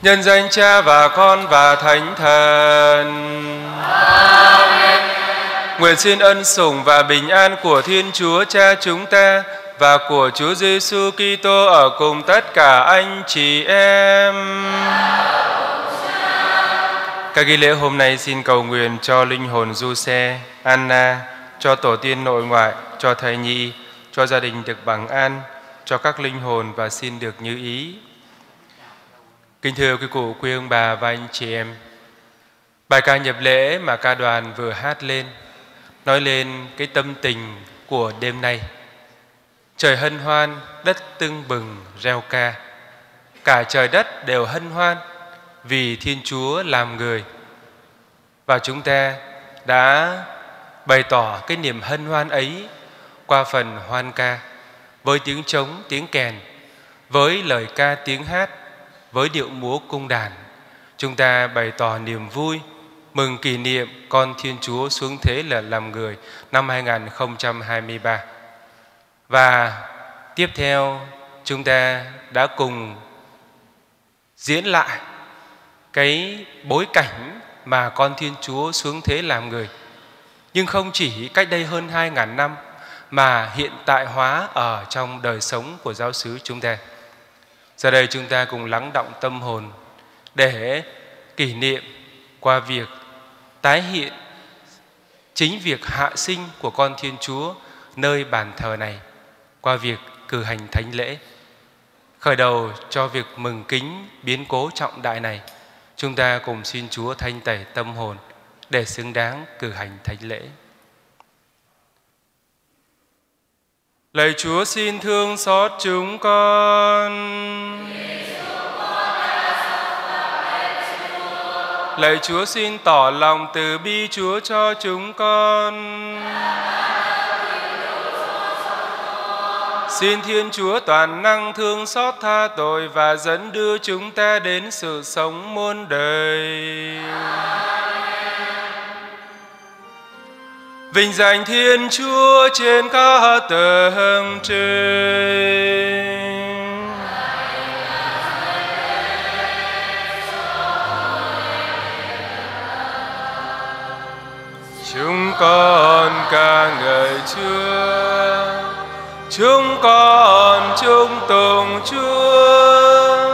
Nhân danh Cha và Con và Thánh Thần. Nguyện xin ân sủng và bình an của Thiên Chúa Cha chúng ta và của Chúa Giêsu Kitô ở cùng tất cả anh chị em. Các nghi lễ hôm nay xin cầu nguyện cho linh hồn Giuse, Anna, cho tổ tiên nội ngoại, cho thầy nhị, cho gia đình được bằng an, cho các linh hồn và xin được như ý. Kính thưa quý cụ, quý ông bà và anh chị em, bài ca nhập lễ mà ca đoàn vừa hát lên nói lên cái tâm tình của đêm nay. Trời hân hoan, đất tưng bừng reo ca. Cả trời đất đều hân hoan vì Thiên Chúa làm người. Và chúng ta đã bày tỏ cái niềm hân hoan ấy qua phần hoan ca, với tiếng trống, tiếng kèn, với lời ca tiếng hát, với điệu múa cung đàn. Chúng ta bày tỏ niềm vui mừng kỷ niệm con Thiên Chúa xuống thế là làm người năm 2023. Và tiếp theo chúng ta đã cùng diễn lại cái bối cảnh mà con Thiên Chúa xuống thế làm người. Nhưng không chỉ cách đây hơn 2.000 năm mà hiện tại hóa ở trong đời sống của giáo xứ chúng ta. Giờ đây chúng ta cùng lắng đọng tâm hồn để kỷ niệm qua việc tái hiện chính việc hạ sinh của con Thiên Chúa nơi bàn thờ này qua việc cử hành thánh lễ. Khởi đầu cho việc mừng kính biến cố trọng đại này, chúng ta cùng xin Chúa thanh tẩy tâm hồn để xứng đáng cử hành thánh lễ. Lạy Chúa xin thương xót chúng con. Lạy Chúa xin tỏ lòng từ bi Chúa cho chúng con. Xin Thiên Chúa toàn năng thương xót tha tội và dẫn đưa chúng ta đến sự sống muôn đời. Vinh danh Thiên Chúa trên các tầng trời. Chúng con ca ngợi Chúa, chúng con chung tùng Chúa,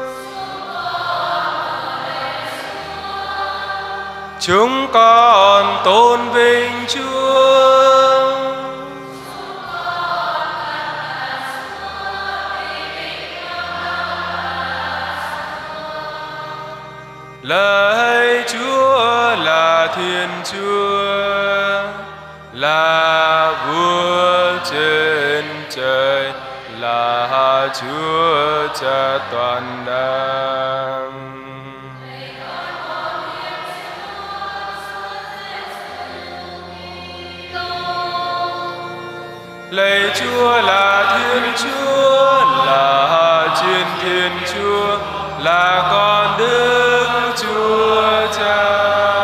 chúng con tôn vinh Chúa. Lạy Chúa là Thiên Chúa, là Vua trên trời, là Chúa Cha toàn năng. Lạy Chúa là Thiên Chúa, là trên Thiên Chúa, là con Đức Chúa Cha.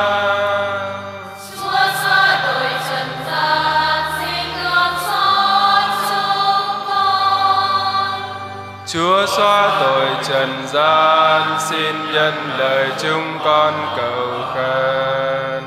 Chúa xóa tội trần gian, xin thương xót chúng con. Chúa xóa tội trần gian, xin nhân lời chúng con cầu khẩn.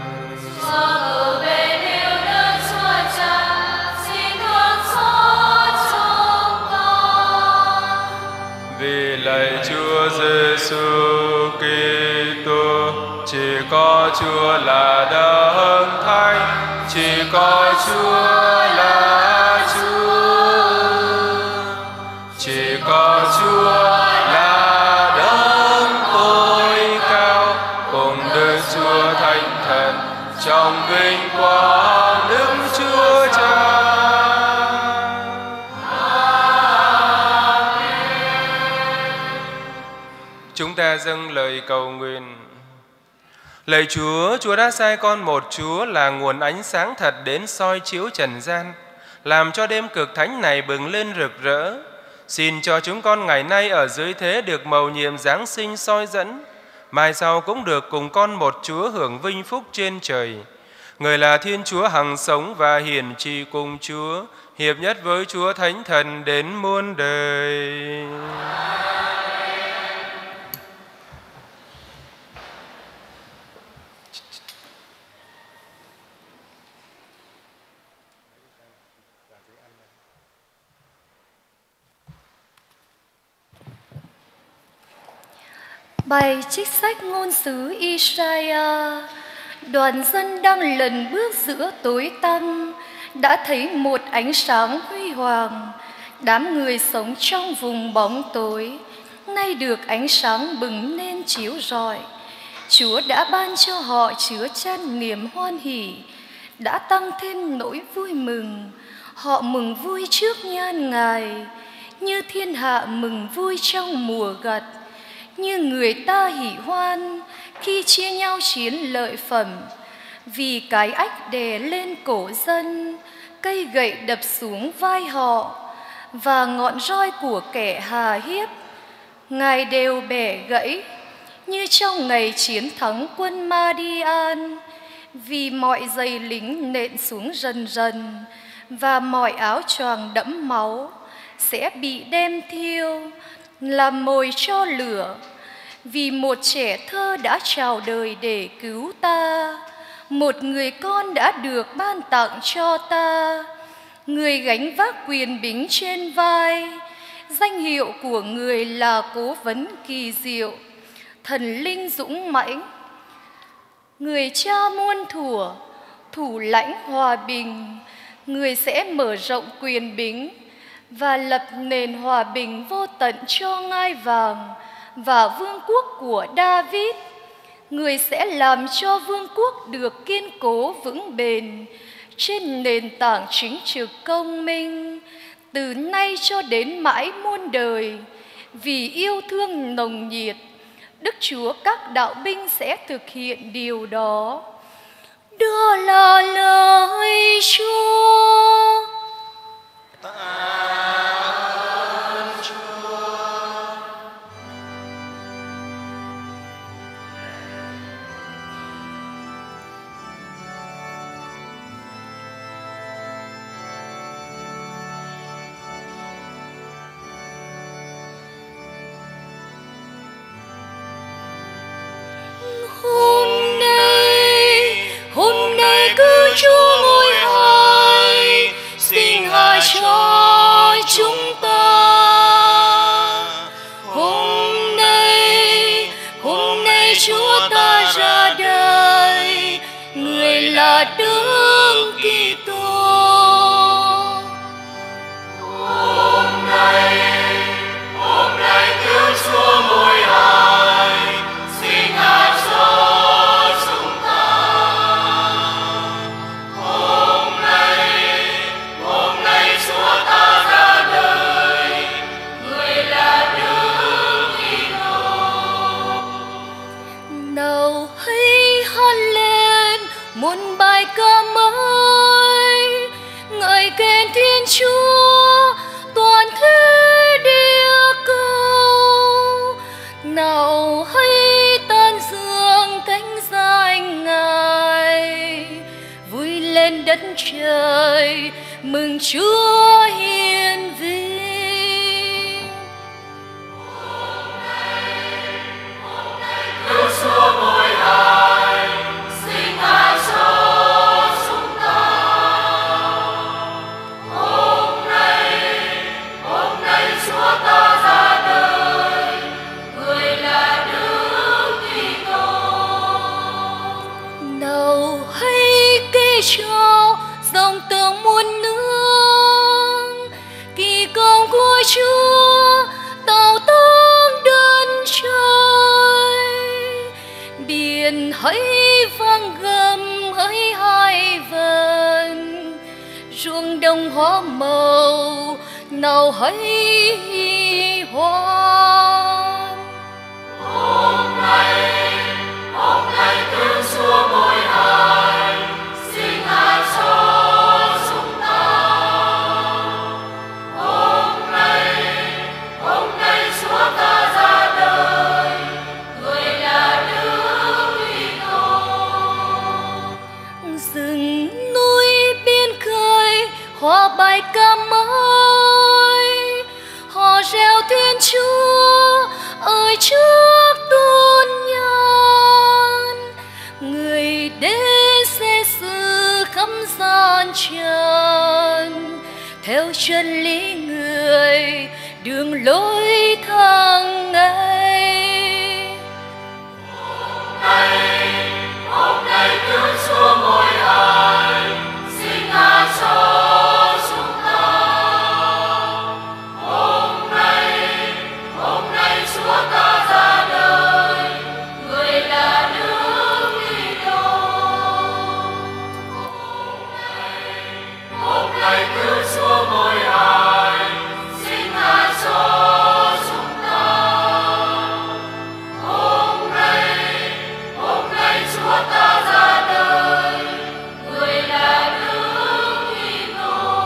Lạy Chúa Giêsu Kitô, chỉ có Chúa là Đấng Thánh, chỉ có Chúa là Chúa, chỉ có Chúa là Đấng tối cao, cùng Đức Chúa Thánh Thần trong vinh quang Đức Chúa Cha. Chúng ta dâng lời cầu nguyện. Lạy Chúa, Chúa đã sai con một Chúa là nguồn ánh sáng thật đến soi chiếu trần gian, làm cho đêm cực thánh này bừng lên rực rỡ. Xin cho chúng con ngày nay ở dưới thế được mầu nhiệm Giáng sinh soi dẫn, mai sau cũng được cùng con một Chúa hưởng vinh phúc trên trời. Người là Thiên Chúa hằng sống và hiển trị cùng Chúa, hiệp nhất với Chúa Thánh Thần đến muôn đời. Bài trích sách ngôn sứ Isaiah. Đoàn dân đang lần bước giữa tối tăm, đã thấy một ánh sáng huy hoàng. Đám người sống trong vùng bóng tối nay được ánh sáng bừng lên chiếu rọi. Chúa đã ban cho họ chứa chan niềm hoan hỉ, đã tăng thêm nỗi vui mừng. Họ mừng vui trước nhan Ngài, như thiên hạ mừng vui trong mùa gặt, như người ta hỉ hoan khi chia nhau chiến lợi phẩm. Vì cái ách đè lên cổ dân, cây gậy đập xuống vai họ, và ngọn roi của kẻ hà hiếp Ngài đều bẻ gãy, như trong ngày chiến thắng quân Madian. Vì mọi giày lính nện xuống dần dần, và mọi áo choàng đẫm máu sẽ bị đem thiêu, làm mồi cho lửa. Vì một trẻ thơ đã chào đời để cứu ta, một người con đã được ban tặng cho ta. Người gánh vác quyền bính trên vai, danh hiệu của người là Cố Vấn Kỳ Diệu, Thần Linh dũng mãnh. Người cha muôn thuở, thủ lãnh hòa bình. Người sẽ mở rộng quyền bính và lập nền hòa bình vô tận cho ngai vàng và vương quốc của David. Người sẽ làm cho vương quốc được kiên cố vững bền trên nền tảng chính trực công minh, từ nay cho đến mãi muôn đời. Vì yêu thương nồng nhiệt, Đức Chúa các đạo binh sẽ thực hiện điều đó. Đó là lời Chúa. Tạ ơn Chúa. Hôm nay cứu Chúa ngôi hài, xin hài cho chúng ta. Hôm nay Chúa ta ra đời, người là Đức Kitô. Hôm nay cứu Chúa ngôi hài, xin hài cho chúng ta. Hôm nay Chúa ta ra đời, người là Đức Kitô. Nào hãy hát lên một bài ca mới, ngợi khen Thiên Chúa toàn thế địa cầu. Nào hãy tan dương thánh danh Ngài, vui lên đất trời mừng Chúa hiền vinh. Hôm nay cứu Chúa ngôi hài, xin hài cho chúng ta. Hôm nay Chúa ta ra đời, người là Đức Kitô. Nào hãy kể cho dòng tường muôn nước, kỳ công của Chúa tạo tăng đất trời. Biển hãy vang gầm hãy hai vần, ruộng đồng hoa màu nào hãy hoan. Hôm nay cứu Chúa ngôi hài, xin hài cho chúng ta. Hôm nay Chúa ta ra đời, người là Đức Kitô. Rừng núi biên khơi hòa bài ca mới, họ reo Thiên Chúa ở trước tôn nhan. Người đến sẽ xử khắp gian trần, theo chân lý người đường lối thang ngày. hôm nay cứu Chúa mỗi ai, xin tha cho chúng ta. Hôm nay Chúa ta ra đời, người là Đức Kitô. Hôm nay cứu Chúa mỗi ai, xin tha cho chúng ta. Hôm nay Chúa ta ra đời, người là Đức Kitô.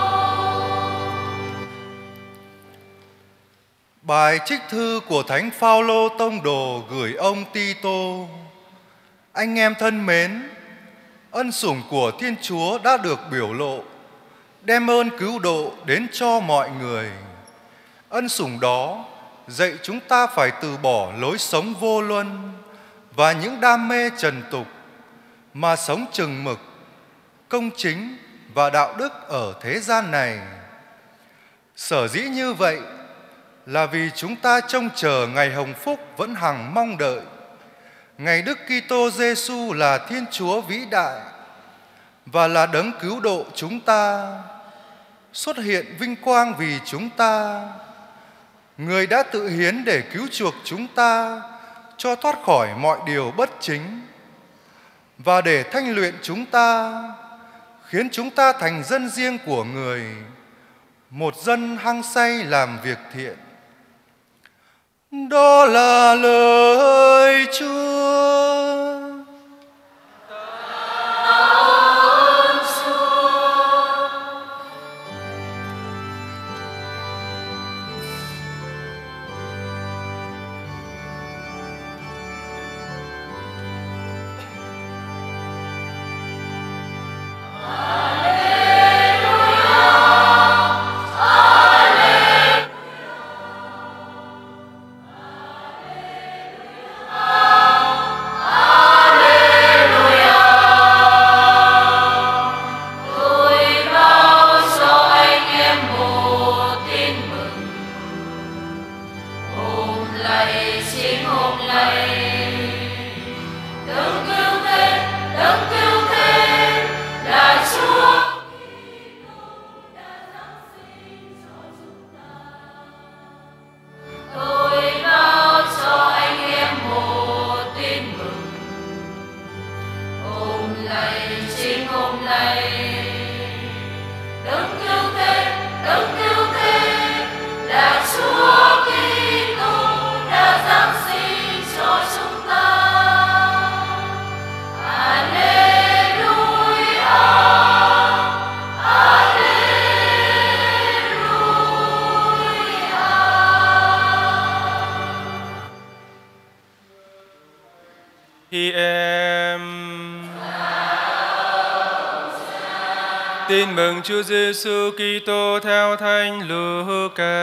Bài trích thư của Thánh Phaolô tông đồ gửi ông Tito. Anh em thân mến, ân sủng của Thiên Chúa đã được biểu lộ, đem ơn cứu độ đến cho mọi người. Ân sủng đó dạy chúng ta phải từ bỏ lối sống vô luân và những đam mê trần tục, mà sống chừng mực, công chính và đạo đức ở thế gian này. Sở dĩ như vậy là vì chúng ta trông chờ ngày hồng phúc vẫn hằng mong đợi, ngày Đức Kitô Giêsu là Thiên Chúa vĩ đại và là đấng cứu độ chúng ta, xuất hiện vinh quang vì chúng ta, người đã tự hiến để cứu chuộc chúng ta cho thoát khỏi mọi điều bất chính, và để thanh luyện chúng ta, khiến chúng ta thành dân riêng của người, một dân hăng say làm việc thiện. Đó là lời Chúa. Tin mừng Chúa Giêsu Kitô theo Thánh Luca.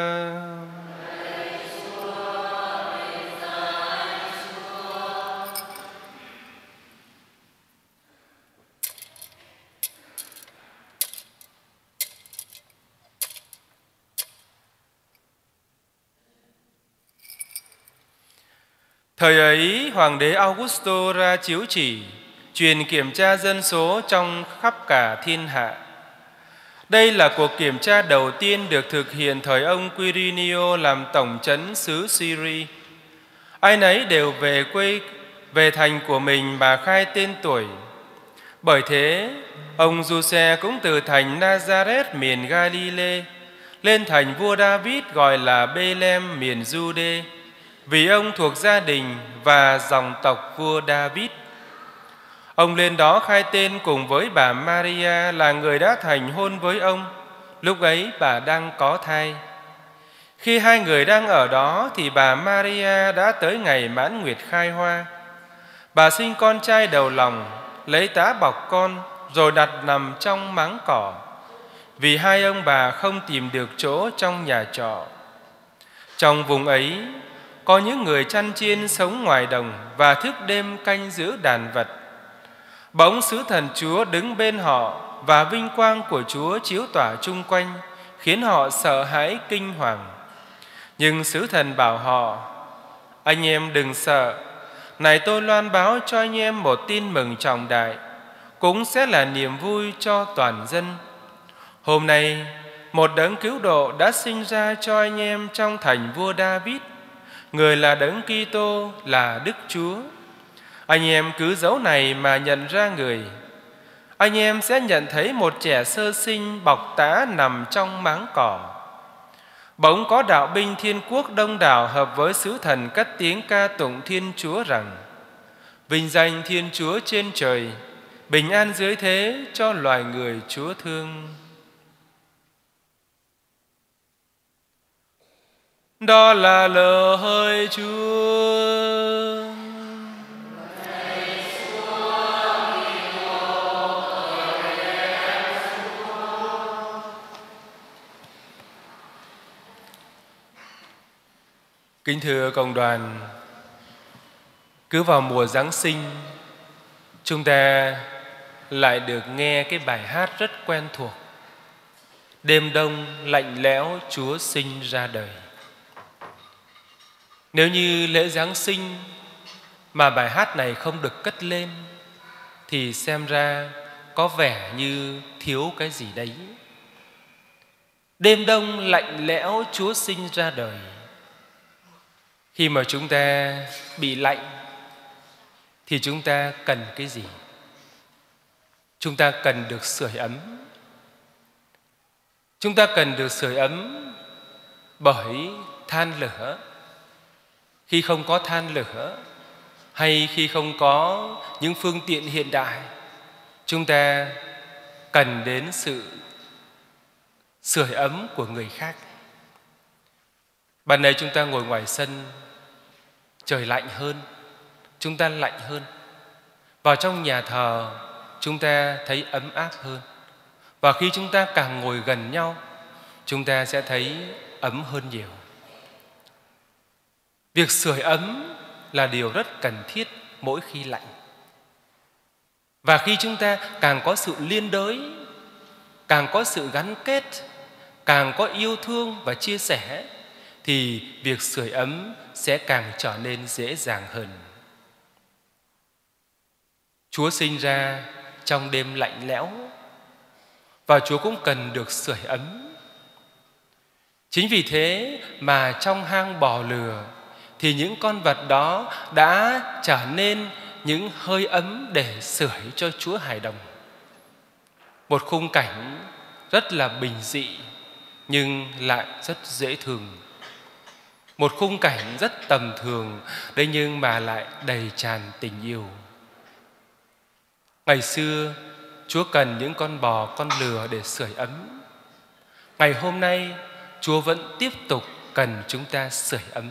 Thời ấy, Hoàng đế Augusto ra chiếu chỉ truyền kiểm tra dân số trong khắp cả thiên hạ. Đây là cuộc kiểm tra đầu tiên được thực hiện thời ông Quirinio làm tổng trấn xứ Syria. Ai nấy đều về thành của mình mà khai tên tuổi. Bởi thế, ông Giuse cũng từ thành Nazareth miền Galilee lên thành vua David gọi là Bethlehem miền Jude, vì ông thuộc gia đình và dòng tộc vua David. Ông lên đó khai tên cùng với bà Maria là người đã thành hôn với ông. Lúc ấy bà đang có thai. Khi hai người đang ở đó thì bà Maria đã tới ngày mãn nguyệt khai hoa. Bà sinh con trai đầu lòng, lấy tá bọc con rồi đặt nằm trong máng cỏ, vì hai ông bà không tìm được chỗ trong nhà trọ. Trong vùng ấy có những người chăn chiên sống ngoài đồng và thức đêm canh giữ đàn vật. Bỗng sứ thần Chúa đứng bên họ và vinh quang của Chúa chiếu tỏa chung quanh, khiến họ sợ hãi kinh hoàng. Nhưng sứ thần bảo họ: anh em đừng sợ, này tôi loan báo cho anh em một tin mừng trọng đại, cũng sẽ là niềm vui cho toàn dân. Hôm nay, một đấng cứu độ đã sinh ra cho anh em trong thành vua David. Người là đấng Kitô, là Đức Chúa. Anh em cứ dấu này mà nhận ra người. Anh em sẽ nhận thấy một trẻ sơ sinh bọc tá nằm trong máng cỏ. Bỗng có đạo binh thiên quốc đông đảo hợp với sứ thần cất tiếng ca tụng Thiên Chúa rằng: vinh danh Thiên Chúa trên trời, bình an dưới thế cho loài người Chúa thương. Đó là lời Chúa. Kính thưa cộng đoàn, cứ vào mùa Giáng sinh, chúng ta lại được nghe cái bài hát rất quen thuộc: đêm đông lạnh lẽo Chúa sinh ra đời. Nếu như lễ Giáng sinh mà bài hát này không được cất lên thì xem ra có vẻ như thiếu cái gì đấy. Đêm đông lạnh lẽo Chúa sinh ra đời. Khi mà chúng ta bị lạnh thì chúng ta cần cái gì? Chúng ta cần được sưởi ấm. Chúng ta cần được sưởi ấm bởi than lửa. Khi không có than lửa hay khi không có những phương tiện hiện đại, chúng ta cần đến sự sưởi ấm của người khác. Ban nãy chúng ta ngồi ngoài sân, trời lạnh hơn, chúng ta lạnh hơn. Vào trong nhà thờ, chúng ta thấy ấm áp hơn. Và khi chúng ta càng ngồi gần nhau, chúng ta sẽ thấy ấm hơn nhiều. Việc sưởi ấm là điều rất cần thiết mỗi khi lạnh. Và khi chúng ta càng có sự liên đới, càng có sự gắn kết, càng có yêu thương và chia sẻ, thì việc sưởi ấm sẽ càng trở nên dễ dàng hơn. Chúa sinh ra trong đêm lạnh lẽo và Chúa cũng cần được sưởi ấm. Chính vì thế mà trong hang bò lừa thì những con vật đó đã trở nên những hơi ấm để sưởi cho Chúa hài đồng. Một khung cảnh rất là bình dị nhưng lại rất dễ thương. Một khung cảnh rất tầm thường đấy nhưng mà lại đầy tràn tình yêu. Ngày xưa Chúa cần những con bò, con lừa để sưởi ấm. Ngày hôm nay Chúa vẫn tiếp tục cần chúng ta sưởi ấm.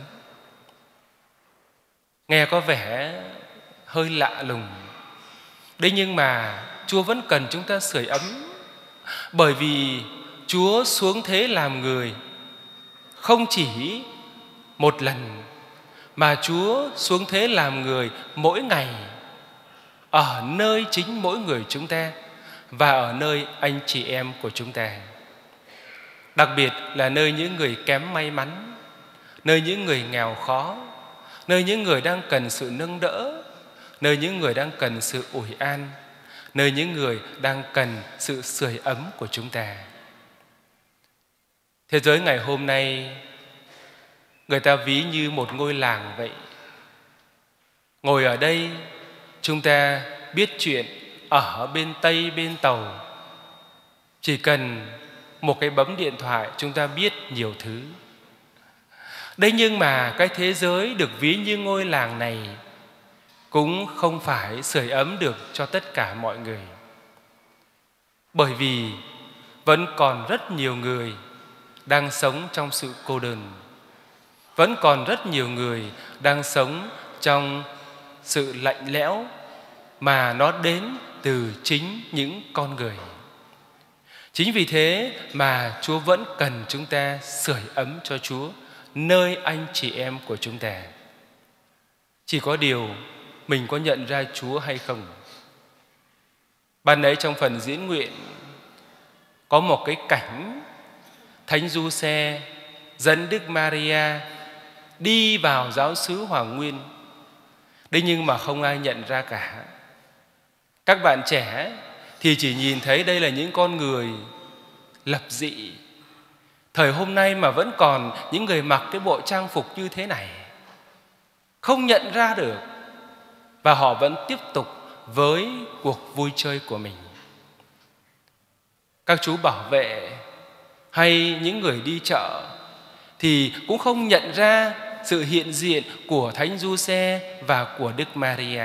Nghe có vẻ hơi lạ lùng, đấy nhưng mà Chúa vẫn cần chúng ta sưởi ấm. Bởi vì Chúa xuống thế làm người không chỉ một lần, mà Chúa xuống thế làm người mỗi ngày, ở nơi chính mỗi người chúng ta và ở nơi anh chị em của chúng ta. Đặc biệt là nơi những người kém may mắn, nơi những người nghèo khó, nơi những người đang cần sự nâng đỡ, nơi những người đang cần sự ủi an, nơi những người đang cần sự sưởi ấm của chúng ta. Thế giới ngày hôm nay người ta ví như một ngôi làng vậy. Ngồi ở đây chúng ta biết chuyện ở bên Tây bên Tàu. Chỉ cần một cái bấm điện thoại chúng ta biết nhiều thứ. Đấy nhưng mà cái thế giới được ví như ngôi làng này cũng không phải sưởi ấm được cho tất cả mọi người. Bởi vì vẫn còn rất nhiều người đang sống trong sự cô đơn. Vẫn còn rất nhiều người đang sống trong sự lạnh lẽo mà nó đến từ chính những con người. Chính vì thế mà Chúa vẫn cần chúng ta sưởi ấm cho Chúa nơi anh chị em của chúng ta. Chỉ có điều mình có nhận ra Chúa hay không? Ban nãy trong phần diễn nguyện có một cái cảnh Thánh Giuse dẫn Đức Maria đi vào giáo xứ Hoàng Nguyên Đấy nhưng mà không ai nhận ra cả. Các bạn trẻ thì chỉ nhìn thấy đây là những con người lập dị. Thời hôm nay mà vẫn còn những người mặc cái bộ trang phục như thế này, không nhận ra được, và họ vẫn tiếp tục với cuộc vui chơi của mình. Các chú bảo vệ hay những người đi chợ thì cũng không nhận ra sự hiện diện của Thánh Giuse và của Đức Maria.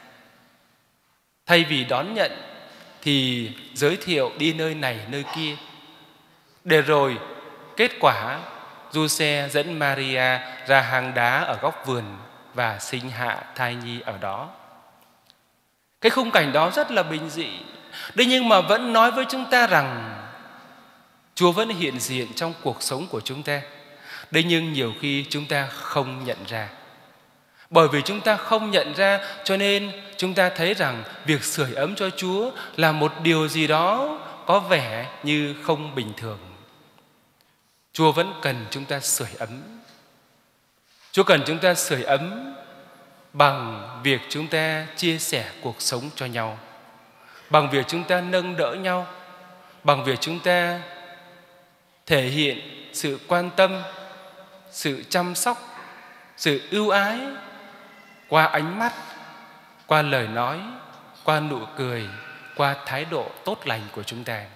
Thay vì đón nhận thì giới thiệu đi nơi này nơi kia. Để rồi kết quả Giuse dẫn Maria ra hang đá ở góc vườn và sinh hạ thai nhi ở đó. Cái khung cảnh đó rất là bình dị. Đấy nhưng mà vẫn nói với chúng ta rằng Chúa vẫn hiện diện trong cuộc sống của chúng ta. Đấy nhưng nhiều khi chúng ta không nhận ra. Bởi vì chúng ta không nhận ra cho nên chúng ta thấy rằng việc sưởi ấm cho Chúa là một điều gì đó có vẻ như không bình thường. Chúa vẫn cần chúng ta sưởi ấm. Chúa cần chúng ta sưởi ấm bằng việc chúng ta chia sẻ cuộc sống cho nhau, bằng việc chúng ta nâng đỡ nhau, bằng việc chúng ta thể hiện sự quan tâm, sự chăm sóc, sự ưu ái qua ánh mắt, qua lời nói, qua nụ cười, qua thái độ tốt lành của chúng ta.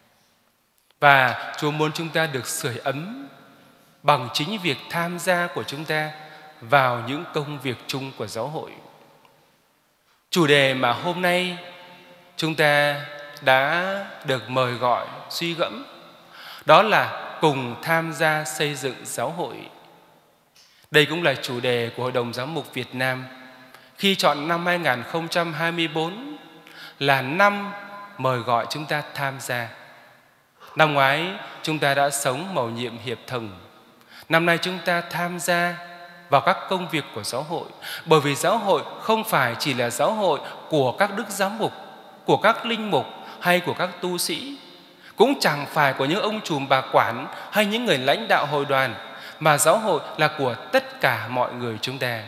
Và Chúa muốn chúng ta được sưởi ấm bằng chính việc tham gia của chúng ta vào những công việc chung của giáo hội. Chủ đề mà hôm nay chúng ta đã được mời gọi suy gẫm đó là cùng tham gia xây dựng giáo hội. Đây cũng là chủ đề của Hội đồng Giám mục Việt Nam khi chọn năm 2024 là năm mời gọi chúng ta tham gia. Năm ngoái chúng ta đã sống mầu nhiệm hiệp thần. Năm nay chúng ta tham gia vào các công việc của giáo hội. Bởi vì giáo hội không phải chỉ là giáo hội của các đức giám mục, của các linh mục hay của các tu sĩ, cũng chẳng phải của những ông trùm bà quản hay những người lãnh đạo hội đoàn, mà giáo hội là của tất cả mọi người chúng ta.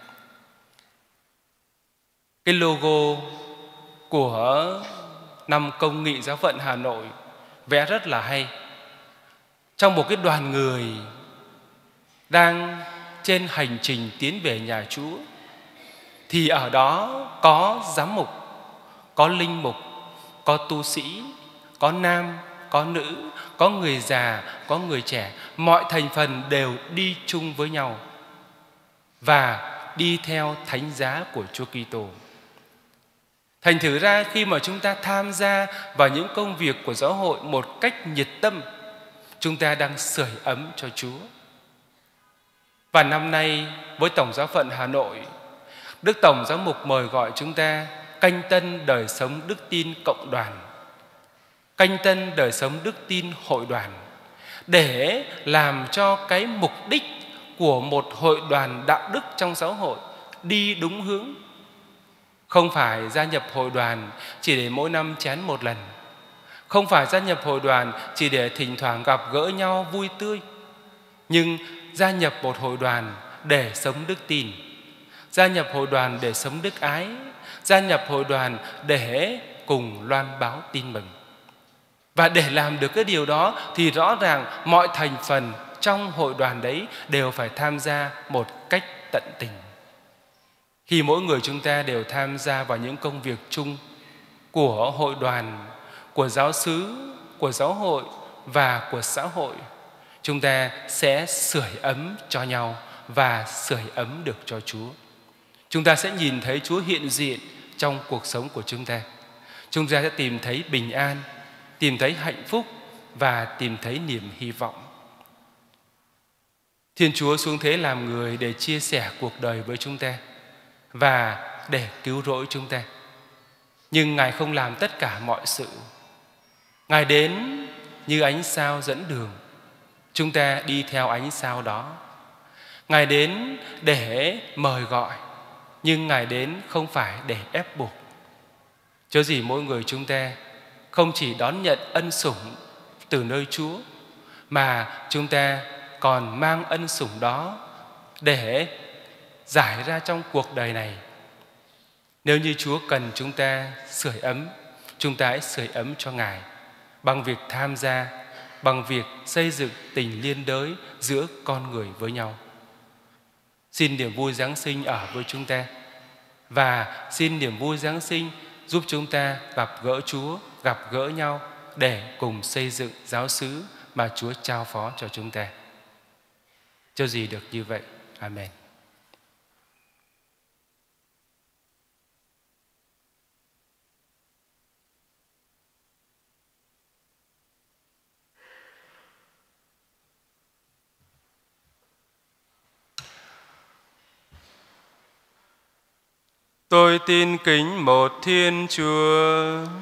Cái logo của năm Công nghị Giáo phận Hà Nội vẽ rất là hay. Trong một cái đoàn người đang trên hành trình tiến về nhà Chúa thì ở đó có giám mục, có linh mục, có tu sĩ, có nam, có nữ, có người già, có người trẻ. Mọi thành phần đều đi chung với nhau và đi theo thánh giá của Chúa Kitô. Thành thử ra khi mà chúng ta tham gia vào những công việc của giáo hội một cách nhiệt tâm, chúng ta đang sưởi ấm cho Chúa. Và năm nay với Tổng Giáo phận Hà Nội, Đức Tổng Giám mục mời gọi chúng ta canh tân đời sống đức tin cộng đoàn, canh tân đời sống đức tin hội đoàn, để làm cho cái mục đích của một hội đoàn đạo đức trong giáo hội đi đúng hướng. Không phải gia nhập hội đoàn chỉ để mỗi năm chén một lần, không phải gia nhập hội đoàn chỉ để thỉnh thoảng gặp gỡ nhau vui tươi, nhưng gia nhập một hội đoàn để sống đức tin, gia nhập hội đoàn để sống đức ái, gia nhập hội đoàn để cùng loan báo tin mừng. Và để làm được cái điều đó thì rõ ràng mọi thành phần trong hội đoàn đấy đều phải tham gia một cách tận tình. Khi mỗi người chúng ta đều tham gia vào những công việc chung của hội đoàn, của giáo xứ, của giáo hội và của xã hội, chúng ta sẽ sưởi ấm cho nhau và sưởi ấm được cho Chúa. Chúng ta sẽ nhìn thấy Chúa hiện diện trong cuộc sống của chúng ta. Chúng ta sẽ tìm thấy bình an, tìm thấy hạnh phúc và tìm thấy niềm hy vọng. Thiên Chúa xuống thế làm người để chia sẻ cuộc đời với chúng ta và để cứu rỗi chúng ta. Nhưng Ngài không làm tất cả mọi sự. Ngài đến như ánh sao dẫn đường, chúng ta đi theo ánh sao đó. Ngài đến để mời gọi, nhưng Ngài đến không phải để ép buộc. Chớ gì mỗi người chúng ta không chỉ đón nhận ân sủng từ nơi Chúa, mà chúng ta còn mang ân sủng đó để giải ra trong cuộc đời này Nếu như Chúa cần chúng ta sưởi ấm, chúng ta hãy sưởi ấm cho Ngài bằng việc tham gia, bằng việc xây dựng tình liên đới giữa con người với nhau. Xin niềm vui Giáng sinh ở với chúng ta, và xin niềm vui Giáng sinh giúp chúng ta gặp gỡ Chúa, gặp gỡ nhau để cùng xây dựng giáo xứ mà Chúa trao phó cho chúng ta. Cho gì được như vậy. Amen. Tôi tin kính một Thiên Chúa,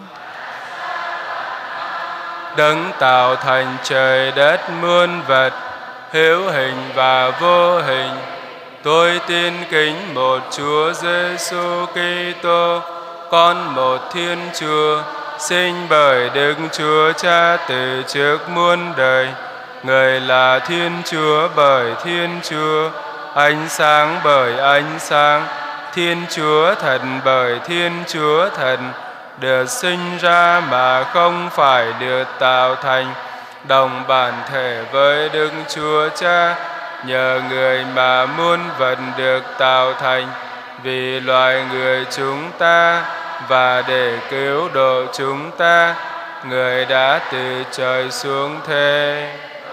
Đấng tạo thành trời đất muôn vật, hữu hình và vô hình. Tôi tin kính một Chúa Giêsu Kitô, Con một Thiên Chúa, sinh bởi Đức Chúa Cha từ trước muôn đời. Người là Thiên Chúa bởi Thiên Chúa, ánh sáng bởi ánh sáng, Thiên Chúa thần bởi Thiên Chúa thần, được sinh ra mà không phải được tạo thành, đồng bản thể với Đức Chúa Cha. Nhờ người mà muôn vật được tạo thành, vì loài người chúng ta và để cứu độ chúng ta, người đã từ trời xuống thế.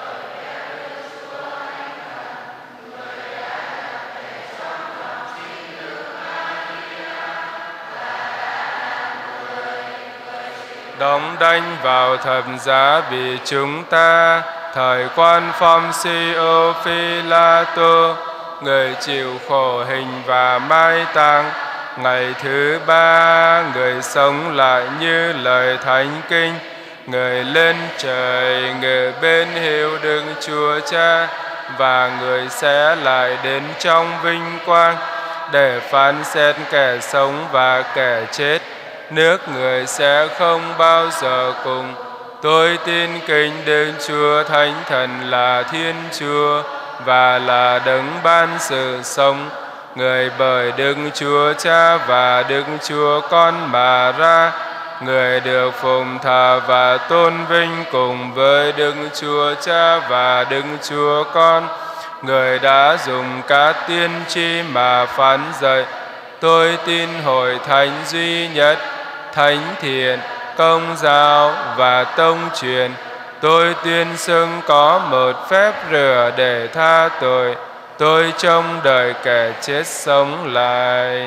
Đóng đanh vào thập giá vì chúng ta, thời quan Phông-si-ô Phi-la-tô, người chịu khổ hình và mai táng. Ngày thứ ba, người sống lại như lời Thánh Kinh, người lên trời ngự bên hữu Đức Chúa Cha, và người sẽ lại đến trong vinh quang để phán xét kẻ sống và kẻ chết. Nước người sẽ không bao giờ cùng. Tôi tin kính Đức Chúa Thánh Thần là Thiên Chúa và là đấng ban sự sống, người bởi Đức Chúa Cha và Đức Chúa Con mà ra, người được phụng thờ và tôn vinh cùng với Đức Chúa Cha và Đức Chúa Con, người đã dùng các tiên tri mà phán dạy. Tôi tin hội thánh duy nhất, thánh thiện, công giáo và tông truyền. Tôi tuyên xưng có một phép rửa để tha tội. Tôi trông đợi kẻ chết sống lại.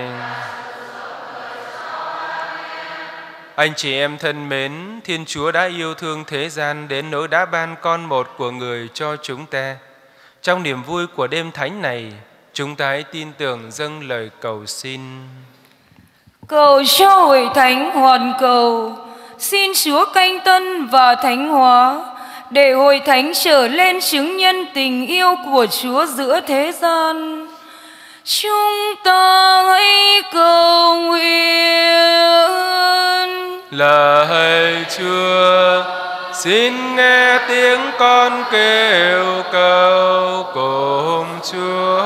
Anh chị em thân mến, Thiên Chúa đã yêu thương thế gian đến nỗi đã ban con một của người cho chúng ta. Trong niềm vui của đêm thánh này, chúng ta hãy tin tưởng dâng lời cầu xin. Cầu cho hội thánh hoàn cầu, xin Chúa canh tân và thánh hóa, để hội thánh trở lên chứng nhân tình yêu của Chúa giữa thế gian. Chúng ta hãy cầu nguyện. Lạy Chúa, xin nghe tiếng con kêu cầu cùng Chúa.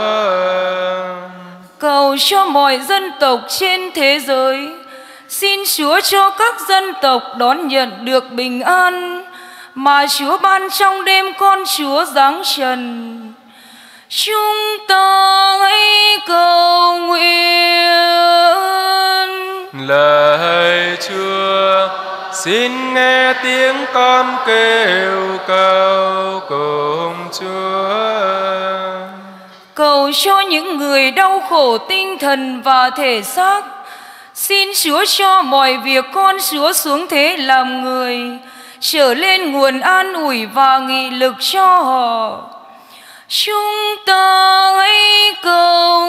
Cầu cho mọi dân tộc trên thế giới, xin Chúa cho các dân tộc đón nhận được bình an mà Chúa ban trong đêm con Chúa giáng trần. Chúng ta hãy cầu nguyện. Lạy Chúa, xin nghe tiếng con kêu cầu cùng Chúa. Cầu cho những người đau khổ tinh thần và thể xác, xin Chúa cho mọi việc con Chúa xuống thế làm người trở lên nguồn an ủi và nghị lực cho họ. Chúng ta hãy cầu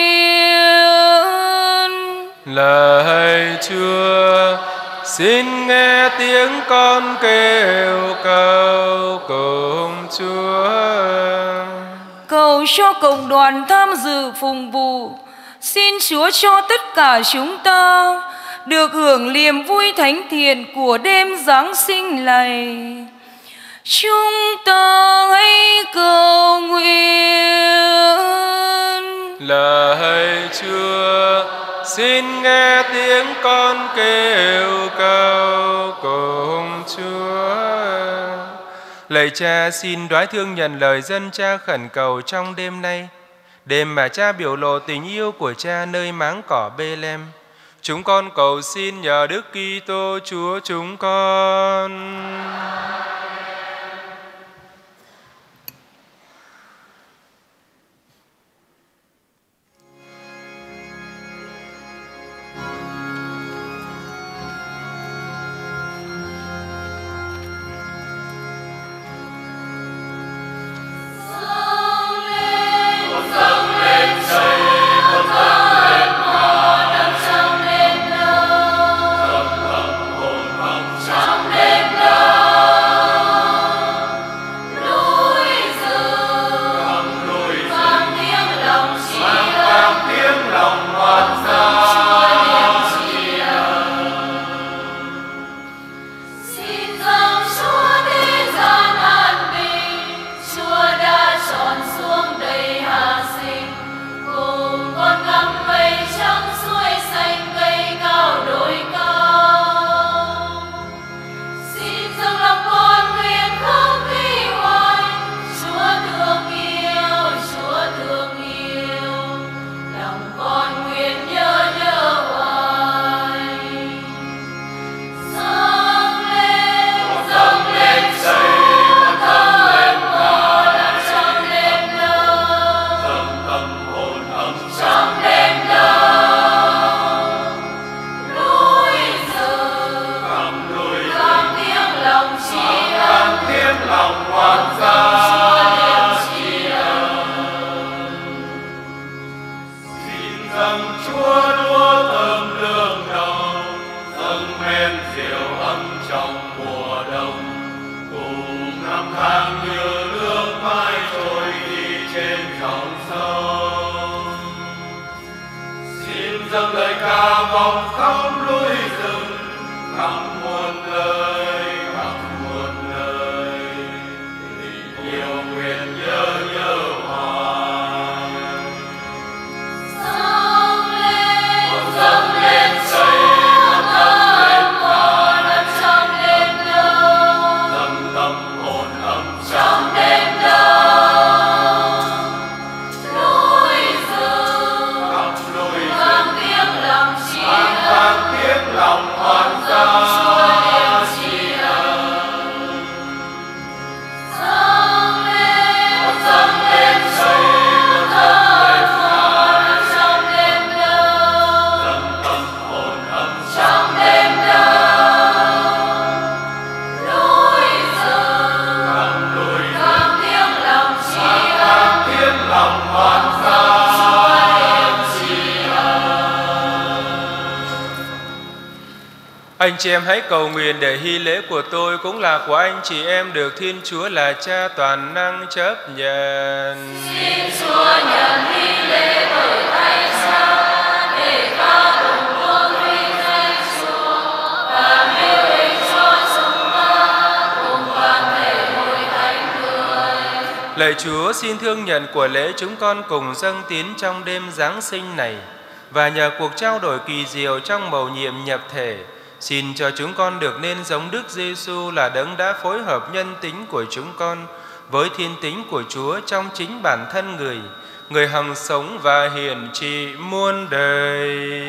nguyện. Lạy Chúa, xin nghe tiếng con kêu cầu cùng Chúa. Cầu cho cộng đoàn tham dự phụng vụ, xin Chúa cho tất cả chúng ta được hưởng niềm vui thánh thiện của đêm Giáng sinh này. Chúng ta hãy cầu nguyện. Lạy Chúa, Xin nghe tiếng con kêu cầu cùng Chúa. Lạy Cha, xin đoái thương nhận lời dân Cha khẩn cầu trong đêm nay, đêm mà Cha biểu lộ tình yêu của Cha nơi máng cỏ Bê-lem. Chúng con cầu xin nhờ Đức Kitô Chúa chúng con. Anh chị em hãy cầu nguyện để hy lễ của tôi cũng là của anh chị em được Thiên Chúa là Cha toàn năng chấp nhận. Xin Chúa nhận hy lễ bởi tay Cha để ca tụng tôn vinh danh Chúa và mưu ích cho chúng ta cùng toàn thể hội thánh người. Lạy Chúa, xin thương nhận của lễ chúng con cùng dâng tín trong đêm Giáng sinh này, và nhờ cuộc trao đổi kỳ diệu trong mầu nhiệm nhập thể, xin cho chúng con được nên giống Đức Giêsu là đấng đã phối hợp nhân tính của chúng con với thiên tính của Chúa trong chính bản thân người hằng sống và hiển trị muôn đời.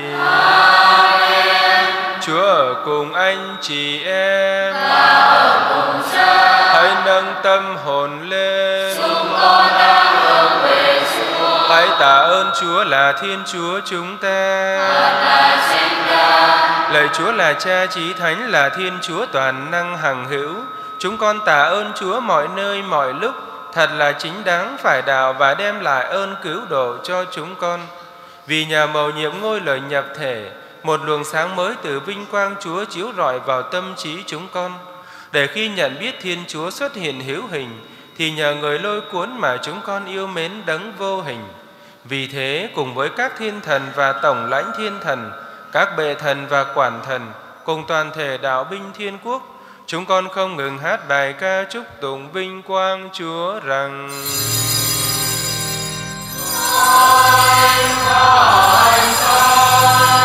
Amen. Chúa ở cùng anh chị em và ở cùng Cha. Hãy nâng tâm hồn lên. Chúng con đang hướng về Chúa. Hãy tạ ơn Chúa là Thiên Chúa chúng ta. Thật là chính đáng. Lạy Chúa là Cha Chí Thánh, là Thiên Chúa toàn năng hằng hữu. Chúng con tạ ơn Chúa mọi nơi mọi lúc, thật là chính đáng phải đạo và đem lại ơn cứu độ cho chúng con. Vì nhờ mầu nhiệm ngôi lời nhập thể, một luồng sáng mới từ vinh quang Chúa chiếu rọi vào tâm trí chúng con, để khi nhận biết Thiên Chúa xuất hiện hữu hình, thì nhờ người lôi cuốn mà chúng con yêu mến đấng vô hình. Vì thế, cùng với các thiên thần và tổng lãnh thiên thần, các bệ thần và quản thần, cùng toàn thể đạo binh thiên quốc, chúng con không ngừng hát bài ca chúc tụng vinh quang Chúa rằng: Hãy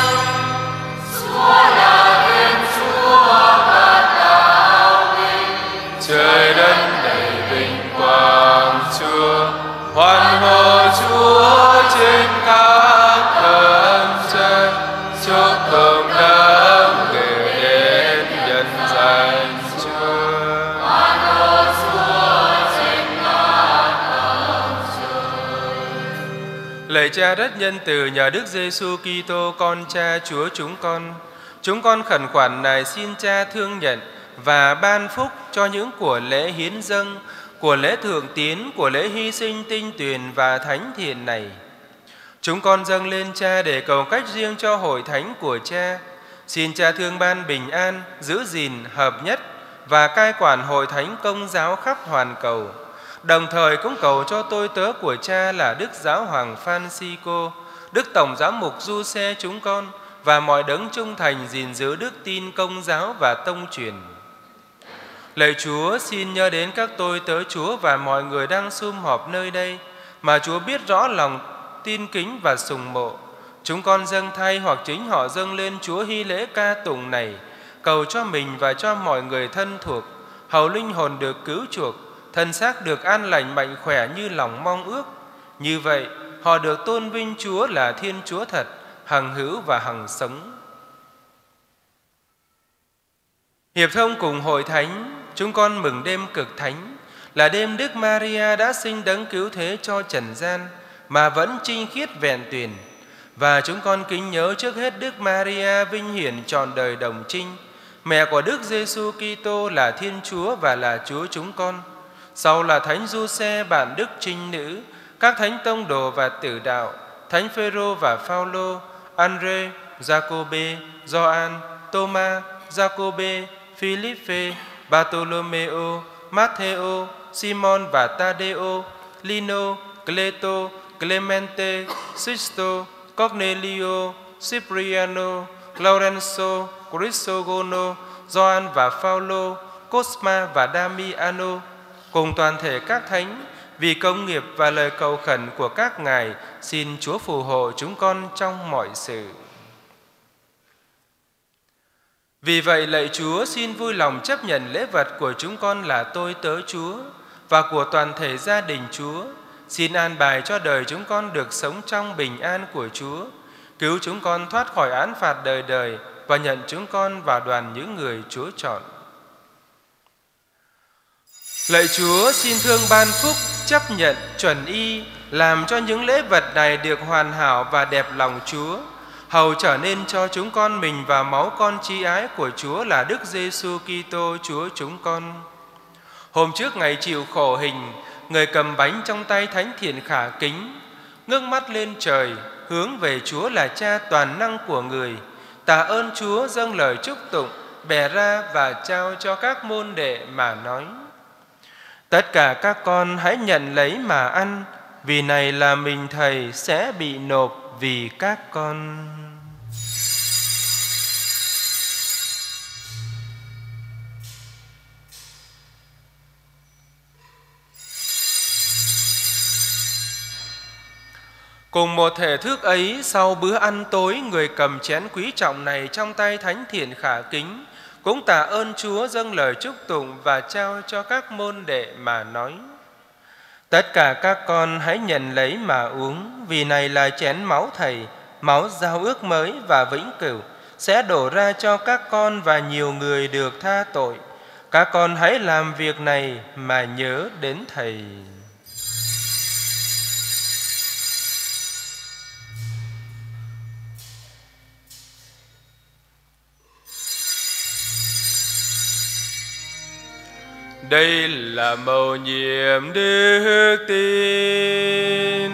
trời đất đầy vinh quang Chúa, hoan hô Chúa trên các tầng trời, chúc tụng đấng gửi đến nhân danh Chúa. Hoan hô Chúa trên các tầng trời. Lạy Cha rất nhân từ, nhờ Đức Giêsu Kitô con Cha Chúa chúng con khẩn khoản nài xin Cha thương nhận và ban phúc cho những của lễ hiến dâng, của lễ thượng tiến, của lễ hy sinh tinh tuyền và thánh thiện này. Chúng con dâng lên Cha để cầu cách riêng cho hội thánh của Cha. Xin Cha thương ban bình an, giữ gìn, hợp nhất và cai quản hội thánh Công giáo khắp hoàn cầu. Đồng thời cũng cầu cho tôi tớ của Cha là Đức Giáo hoàng Francisco, Đức Tổng Giám mục Giuse chúng con và mọi đấng trung thành gìn giữ đức tin Công giáo và tông truyền. Lạy Chúa, xin nhớ đến các tôi tớ Chúa và mọi người đang sum họp nơi đây mà Chúa biết rõ lòng tin kính và sùng mộ. Chúng con dâng thay hoặc chính họ dâng lên Chúa hy lễ ca tụng này, cầu cho mình và cho mọi người thân thuộc, hầu linh hồn được cứu chuộc, thân xác được an lành mạnh khỏe như lòng mong ước. Như vậy, họ được tôn vinh Chúa là Thiên Chúa thật, hằng hữu và hằng sống. Hiệp thông cùng hội thánh, chúng con mừng đêm cực thánh, là đêm Đức Maria đã sinh đấng cứu thế cho trần gian mà vẫn trinh khiết vẹn tuyền. Và chúng con kính nhớ trước hết Đức Maria vinh hiển trọn đời đồng trinh, mẹ của Đức Giêsu Kitô là Thiên Chúa và là Chúa chúng con. Sau là Thánh Giuse bạn Đức Trinh Nữ, các thánh tông đồ và tử đạo, Thánh Phêrô và Phaolô, Andre, Giacôbê, Gioan, Thomas, Giacôbê, Philippe, Bartolomeo, Mattheo, Simon và Tadeo, Lino, Cleto, Clemente, Sisto, Cornelio, Cipriano, Lorenzo, Crisogono, Gioan và Phaolô, Cosma và Damiano, cùng toàn thể các thánh, vì công nghiệp và lời cầu khẩn của các ngài, xin Chúa phù hộ chúng con trong mọi sự. Vì vậy, lạy Chúa, xin vui lòng chấp nhận lễ vật của chúng con là tôi tớ Chúa và của toàn thể gia đình Chúa. Xin an bài cho đời chúng con được sống trong bình an của Chúa, cứu chúng con thoát khỏi án phạt đời đời và nhận chúng con vào đoàn những người Chúa chọn. Lạy Chúa, xin thương ban phúc, chấp nhận, chuẩn y, làm cho những lễ vật này được hoàn hảo và đẹp lòng Chúa, hầu trở nên cho chúng con mình và máu con chí ái của Chúa là Đức Giêsu Kitô Chúa chúng con. Hôm trước ngày chịu khổ hình, người cầm bánh trong tay thánh thiện khả kính, ngước mắt lên trời, hướng về Chúa là Cha toàn năng của người, tạ ơn Chúa, dâng lời chúc tụng, bẻ ra và trao cho các môn đệ mà nói: tất cả các con hãy nhận lấy mà ăn, vì này là mình Thầy sẽ bị nộp vì các con. Cùng một thể thức ấy, sau bữa ăn tối, người cầm chén quý trọng này trong tay thánh thiện khả kính cũng tạ ơn Chúa, dâng lời chúc tụng và trao cho các môn đệ mà nói: tất cả các con hãy nhận lấy mà uống, vì này là chén máu Thầy, máu giao ước mới và vĩnh cửu, sẽ đổ ra cho các con và nhiều người được tha tội. Các con hãy làm việc này mà nhớ đến Thầy. Đây là mầu nhiệm đức tin.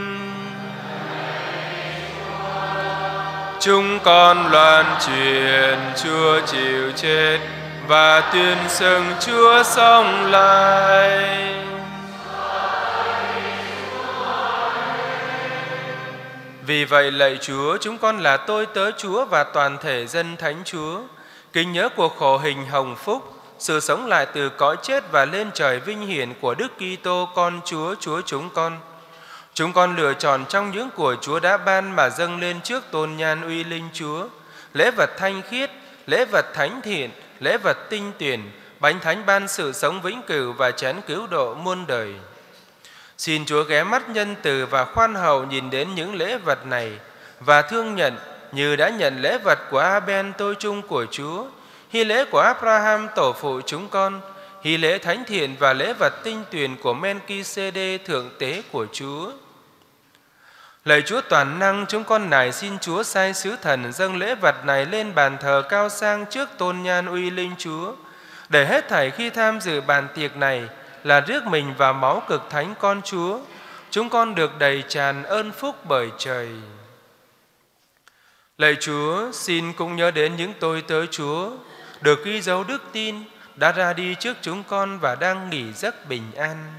Chúng con loan truyền Chúa chịu chết và tuyên xưng Chúa sống lại. Vì vậy, lạy Chúa, chúng con là tôi tớ Chúa và toàn thể dân thánh Chúa, kính nhớ cuộc khổ hình hồng phúc, sự sống lại từ cõi chết và lên trời vinh hiển của Đức Kitô con Chúa, Chúa chúng con. Chúng con lựa chọn trong những của Chúa đã ban mà dâng lên trước tôn nhan uy linh Chúa, lễ vật thanh khiết, lễ vật thánh thiện, lễ vật tinh tuyển bánh thánh ban sự sống vĩnh cửu và chén cứu độ muôn đời. Xin Chúa ghé mắt nhân từ và khoan hậu nhìn đến những lễ vật này và thương nhận như đã nhận lễ vật của Abel tôi chung của Chúa, hy lễ của Abraham tổ phụ chúng con, hy lễ thánh thiện và lễ vật tinh tuyền của Melchizedek thượng tế của Chúa. Lạy Chúa toàn năng, chúng con nài xin Chúa sai sứ thần dâng lễ vật này lên bàn thờ cao sang trước tôn nhan uy linh Chúa, để hết thảy khi tham dự bàn tiệc này là rước mình vào máu cực thánh con Chúa, chúng con được đầy tràn ơn phúc bởi trời. Lạy Chúa, xin cũng nhớ đến những tôi tớ Chúa được ghi dấu đức tin đã ra đi trước chúng con và đang nghỉ giấc bình an.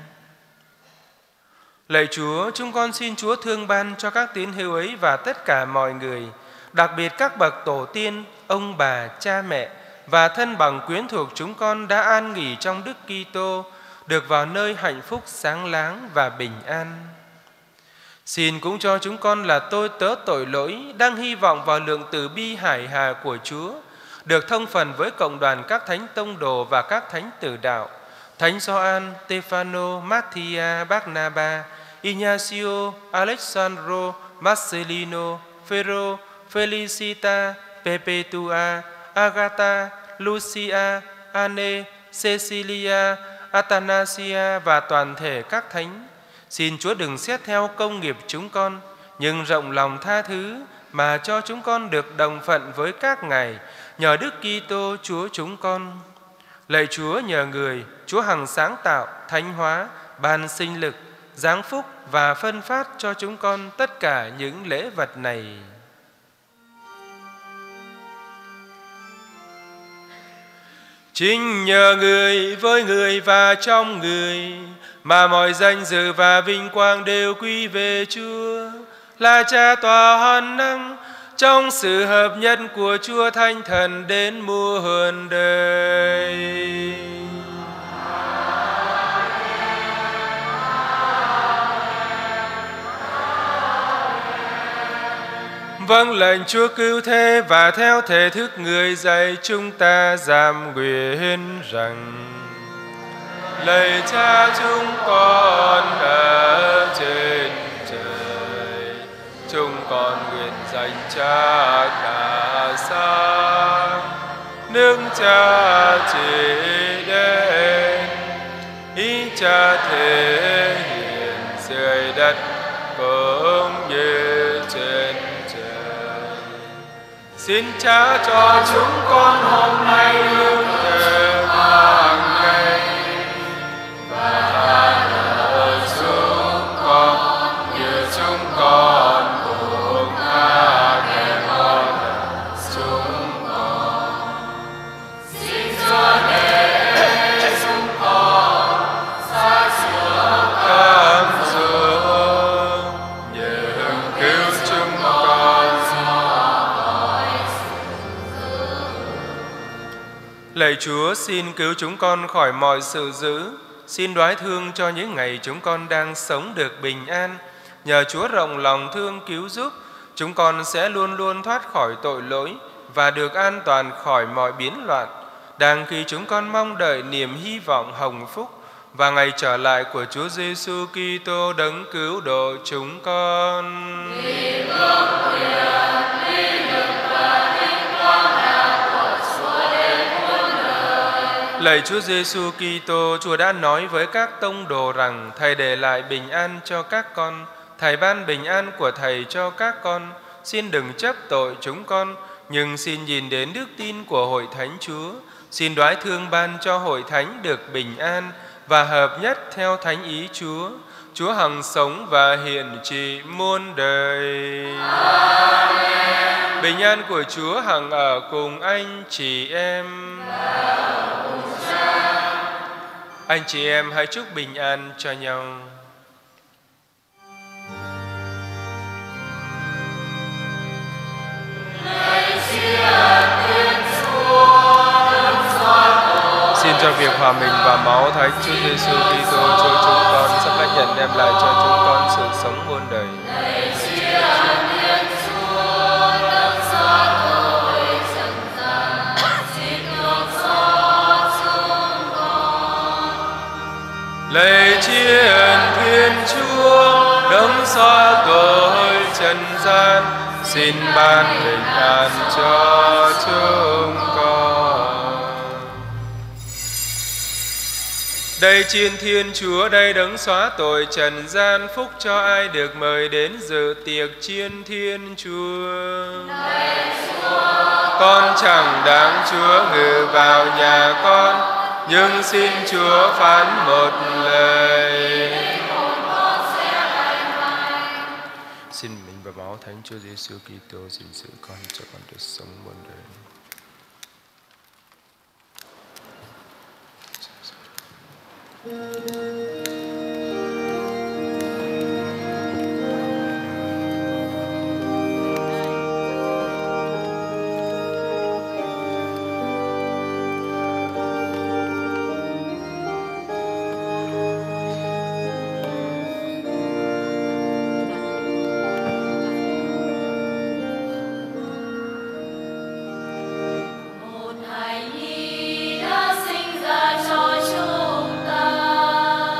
Lạy Chúa, chúng con xin Chúa thương ban cho các tín hữu ấy và tất cả mọi người, đặc biệt các bậc tổ tiên, ông bà, cha mẹ và thân bằng quyến thuộc chúng con đã an nghỉ trong Đức Kitô, được vào nơi hạnh phúc sáng láng và bình an. Xin cũng cho chúng con là tôi tớ tội lỗi đang hy vọng vào lượng từ bi hải hà của Chúa, được thông phần với cộng đoàn các thánh tông đồ và các thánh tử đạo, Thánh Gioan, Stefano, Matthia, Barnaba, Ignacio, Alessandro, Marcelino, Phêrô, Felicita, Perpetua, Agatha, Lucia, Anne, Cecilia, Athanasia và toàn thể các thánh. Xin Chúa đừng xét theo công nghiệp chúng con, nhưng rộng lòng tha thứ mà cho chúng con được đồng phận với các ngài nhờ Đức Kitô Chúa chúng con. Lạy Chúa, nhờ người, Chúa hằng sáng tạo, thánh hóa, ban sinh lực, giáng phúc và phân phát cho chúng con tất cả những lễ vật này. Chính nhờ người, với người và trong người mà mọi danh dự và vinh quang đều quy về Chúa, là Cha toàn năng, trong sự hợp nhất của Chúa Thánh Thần đến muôn đời. Vâng lệnh Chúa cứu thế và theo thể thức người dạy chúng ta giam nguyện rằng: lạy Cha chúng con ở trên trời, chúng con nguyện dành Cha cả sáng, nước Cha chỉ đến, ý Cha thể hiện dưới đất cũng như trên trời. Xin Cha cho chúng con hôm nay lương thực hàng ngày, và tha lỗi chúng con như chúng con cũng tha kẻ con chúng con. Xin cho để chúng con xa sửa cam dỗ, nhưng cứu chúng con ra khỏi sự dữ. Lạy Chúa, xin cứu chúng con khỏi mọi sự dữ. Xin đoái thương cho những ngày chúng con đang sống được bình an. Nhờ Chúa rộng lòng thương cứu giúp, chúng con sẽ luôn luôn thoát khỏi tội lỗi và được an toàn khỏi mọi biến loạn, đang khi chúng con mong đợi niềm hy vọng hồng phúc và ngày trở lại của Chúa Giêsu Kitô đấng cứu độ chúng con. Lạy Chúa Giêsu Kitô, Chúa đã nói với các tông đồ rằng Thầy để lại bình an cho các con, Thầy ban bình an của Thầy cho các con. Xin đừng chấp tội chúng con, nhưng xin nhìn đến đức tin của Hội Thánh Chúa. Xin đoái thương ban cho Hội Thánh được bình an và hợp nhất theo thánh ý Chúa. Chúa hằng sống và hiện trị muôn đời. Amen. Bình an của Chúa hằng ở cùng anh chị em. Anh chị em hãy chúc bình an cho nhau. Xin cho việc hòa mình và máu Thánh Chúa Giêsu Kitô cho chúng con sắp đã nhận đem lại cho chúng con sự sống muôn đời. Lạy Thiên Thiên Chúa, đấng xóa tội trần gian, xin ban bình an cho chúng con. Đây chiên Thiên Chúa, đây đấng xóa tội trần gian, phúc cho ai được mời đến dự tiệc chiên Thiên Chúa. Con chẳng đáng Chúa ngự vào nhà con, nhưng xin Chúa phán một lời. Xin mình và máu Thánh Chúa Giêsu Kitô gìn giữ con cho con được sống muôn đời. Một hài nhi đã sinh ra cho chúng ta.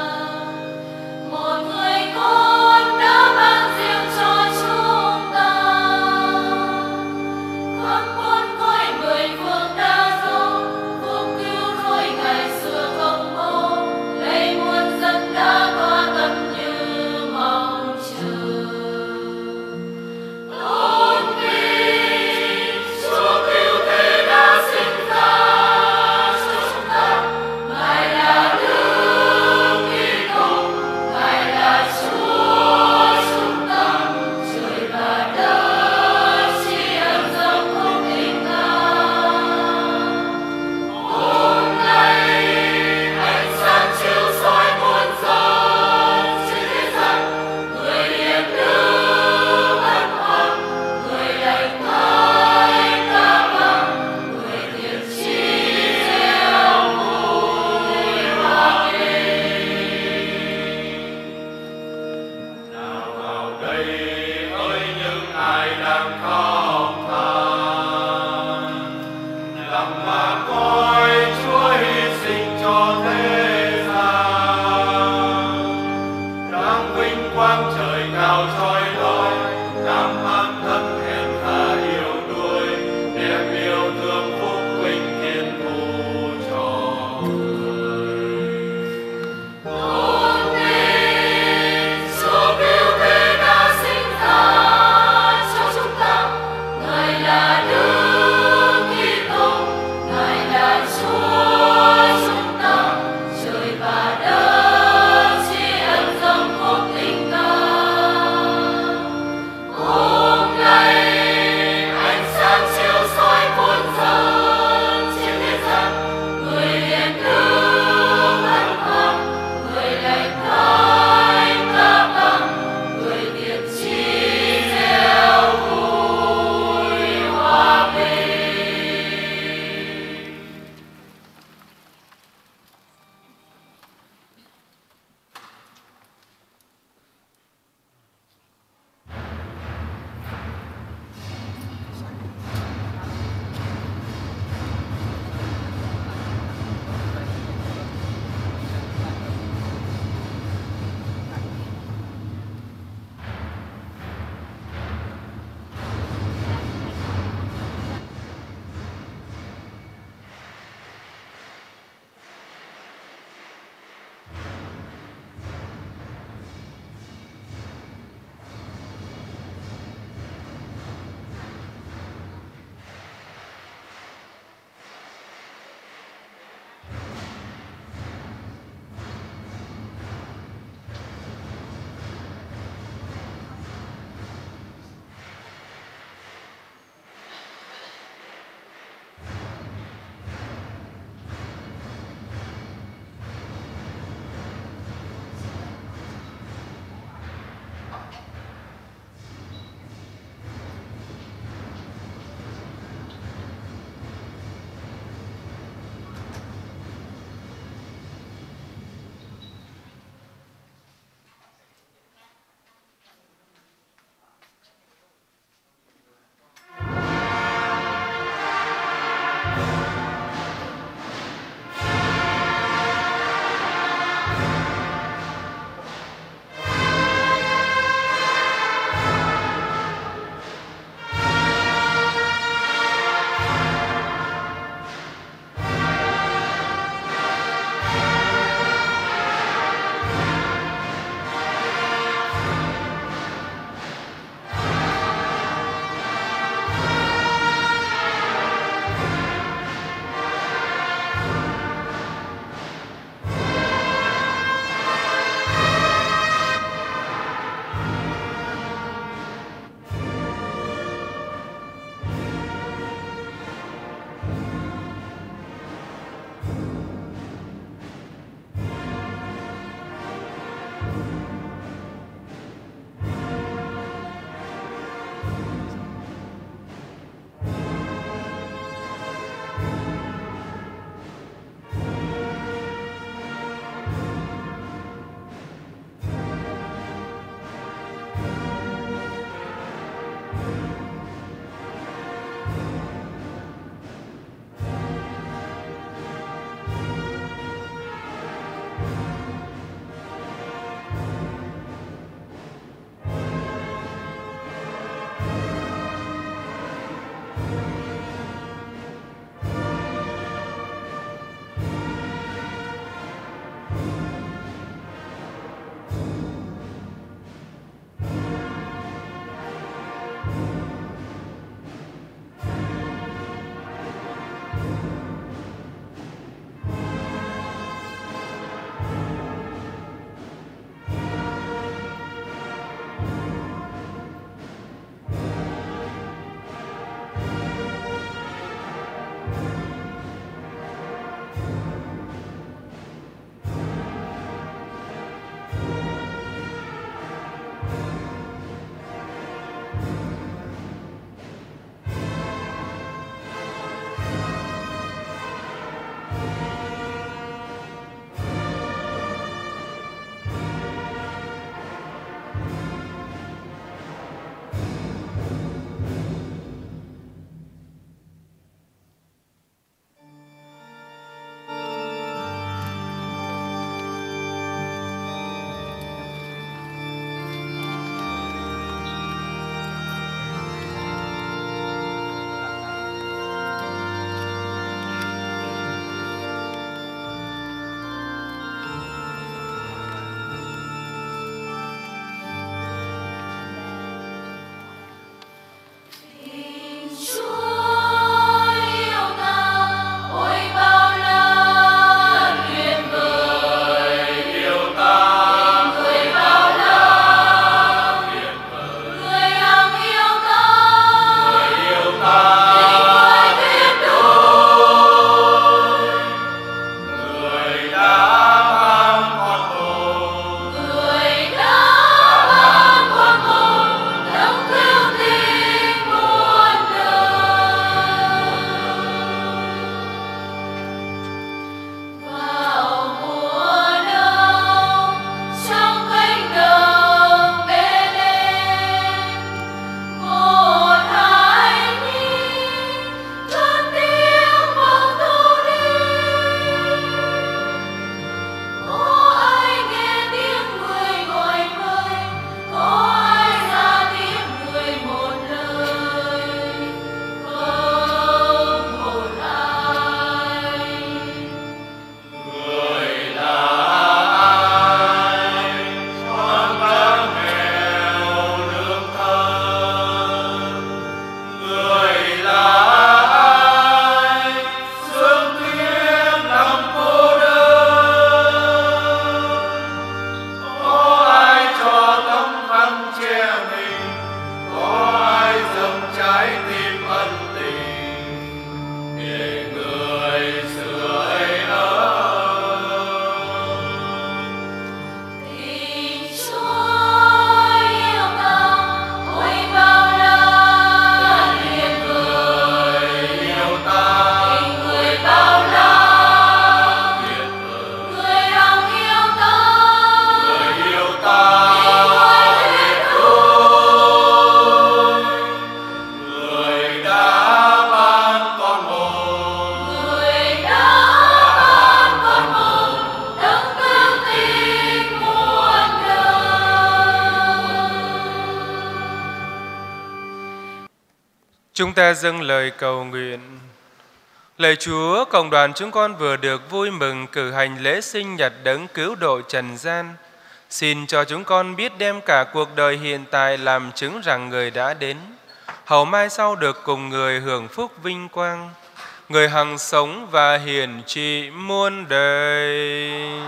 Chúng ta dâng lời cầu nguyện. Lạy Chúa, cộng đoàn chúng con vừa được vui mừng cử hành lễ sinh nhật đấng cứu độ trần gian. Xin cho chúng con biết đem cả cuộc đời hiện tại làm chứng rằng người đã đến, hầu mai sau được cùng người hưởng phúc vinh quang, người hằng sống và hiển trị muôn đời.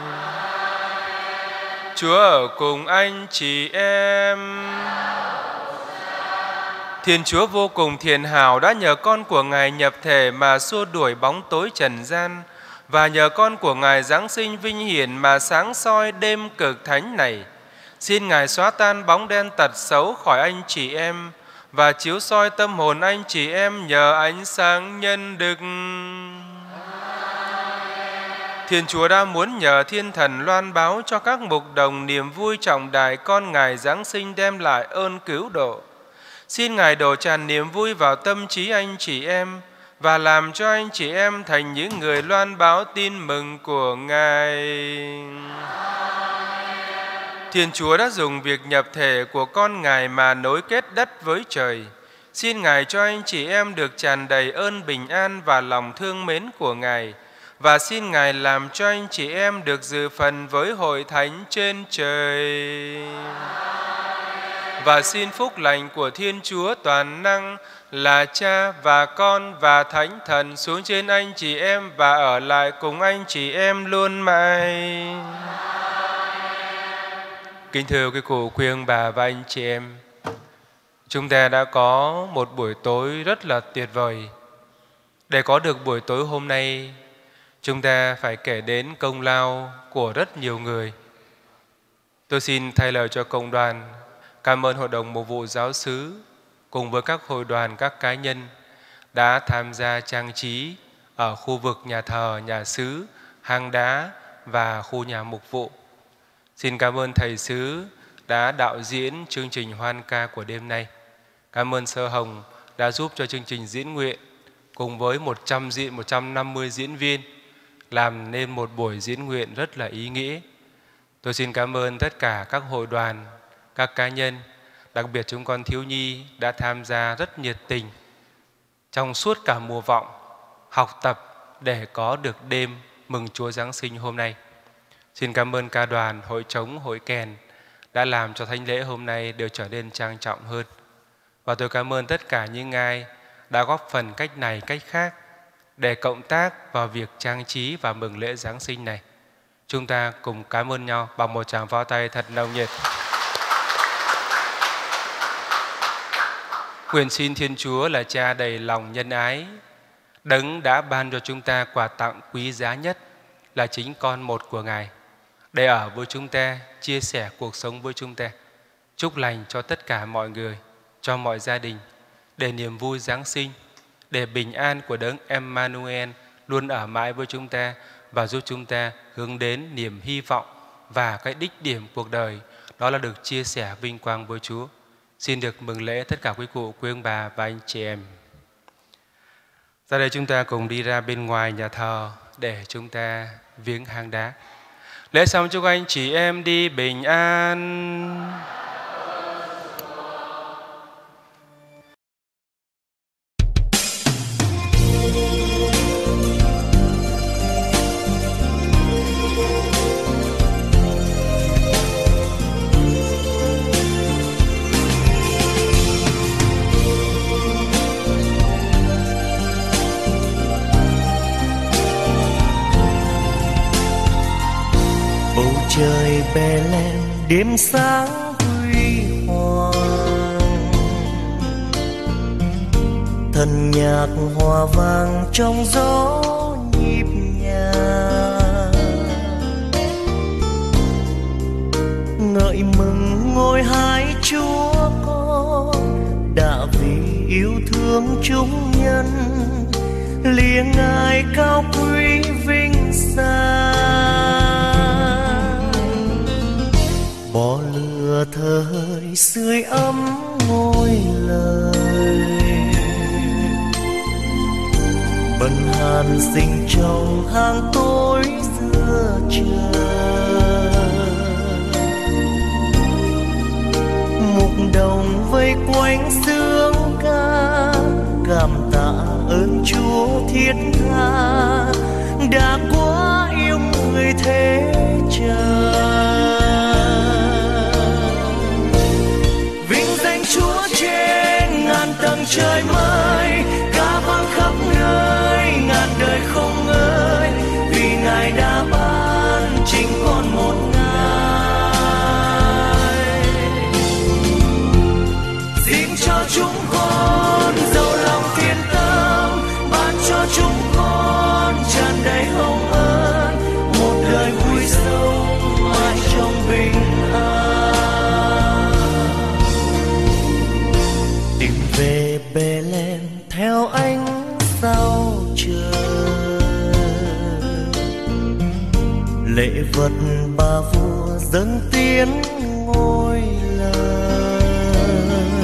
Chúa ở cùng anh chị em. Thiên Chúa vô cùng thiện hảo đã nhờ con của Ngài nhập thể mà xua đuổi bóng tối trần gian, và nhờ con của Ngài Giáng sinh vinh hiển mà sáng soi đêm cực thánh này. Xin Ngài xóa tan bóng đen tật xấu khỏi anh chị em và chiếu soi tâm hồn anh chị em nhờ ánh sáng nhân đức. Thiên Chúa đã muốn nhờ thiên thần loan báo cho các mục đồng niềm vui trọng đại con Ngài Giáng sinh đem lại ơn cứu độ. Xin Ngài đổ tràn niềm vui vào tâm trí anh chị em và làm cho anh chị em thành những người loan báo tin mừng của Ngài. Thiên Chúa đã dùng việc nhập thể của con Ngài mà nối kết đất với trời. Xin Ngài cho anh chị em được tràn đầy ơn bình an và lòng thương mến của Ngài. Và xin Ngài làm cho anh chị em được dự phần với hội thánh trên trời. Và xin phúc lành của Thiên Chúa toàn năng là Cha và Con và Thánh Thần xuống trên anh chị em và ở lại cùng anh chị em luôn mãi. Kính thưa quý cụ, quý ông bà và anh chị em, chúng ta đã có một buổi tối rất là tuyệt vời. Để có được buổi tối hôm nay, chúng ta phải kể đến công lao của rất nhiều người. Tôi xin thay lời cho cộng đoàn cảm ơn Hội đồng Mục vụ Giáo xứ cùng với các hội đoàn, các cá nhân đã tham gia trang trí ở khu vực nhà thờ, nhà xứ, hang đá và khu nhà mục vụ. Xin cảm ơn Thầy xứ đã đạo diễn chương trình hoan ca của đêm nay. Cảm ơn Sơ Hồng đã giúp cho chương trình diễn nguyện cùng với 150 diễn viên làm nên một buổi diễn nguyện rất là ý nghĩa. Tôi xin cảm ơn tất cả các hội đoàn, các cá nhân, đặc biệt chúng con thiếu nhi đã tham gia rất nhiệt tình trong suốt cả mùa vọng học tập để có được đêm mừng Chúa Giáng sinh hôm nay. Xin cảm ơn ca đoàn, hội trống, hội kèn đã làm cho thánh lễ hôm nay đều trở nên trang trọng hơn. Và tôi cảm ơn tất cả những ai đã góp phần cách này cách khác để cộng tác vào việc trang trí và mừng lễ Giáng sinh này. Chúng ta cùng cảm ơn nhau bằng một tràng pháo tay thật nồng nhiệt. Nguyện xin Thiên Chúa là Cha đầy lòng nhân ái, Đấng đã ban cho chúng ta quà tặng quý giá nhất là chính con một của Ngài, để ở với chúng ta, chia sẻ cuộc sống với chúng ta. Chúc lành cho tất cả mọi người, cho mọi gia đình, để niềm vui Giáng sinh, để bình an của Đấng Emmanuel luôn ở mãi với chúng ta và giúp chúng ta hướng đến niềm hy vọng và cái đích điểm cuộc đời, đó là được chia sẻ vinh quang với Chúa. Xin được mừng lễ tất cả quý cụ, quý ông bà và anh chị em. Ra đây chúng ta cùng đi ra bên ngoài nhà thờ để chúng ta viếng hang đá. Lễ xong chúc anh chị em đi bình an. Trời Bethlehem đêm sáng huy hoàng, thần nhạc hòa vang trong gió nhịp nhàng, ngợi mừng ngôi hai Chúa con đã vì yêu thương chúng nhân, liêng Ngài cao quý vinh danh. Bỏ lửa thời sưởi ấm ngôi lời, bần hàn sinh trong hang tối giữa trời, mục đồng vây quanh sương ca thiết tha, đã quá yêu người thế trời. Vinh danh Chúa trên ngàn tầng trời mới, ca vang khắp nơi ngàn đời không ngơi, vì Ngài đã ban chính con một ngày. Xin cho chúng con giàu lòng thiên tâm, ban cho chúng con tràn đầy hồng ân, một đời vui sống mãi trong bình an. Tìm về Bethlehem theo ánh sao trời, lễ vật ba vua dâng tiến ngôi lời,